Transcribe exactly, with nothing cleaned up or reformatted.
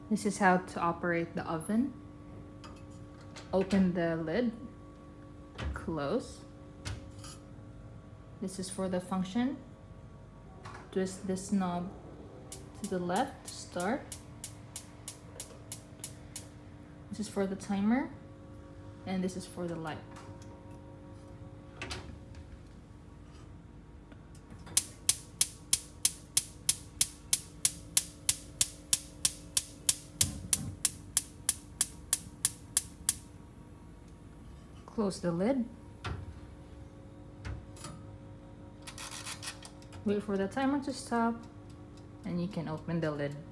This is how to operate the oven. Open the lid, close. This is for the function. Twist this knob to the left to start. This is for the timer, and this is for the light. Close the lid. Wait for the timer to stop, and you can open the lid.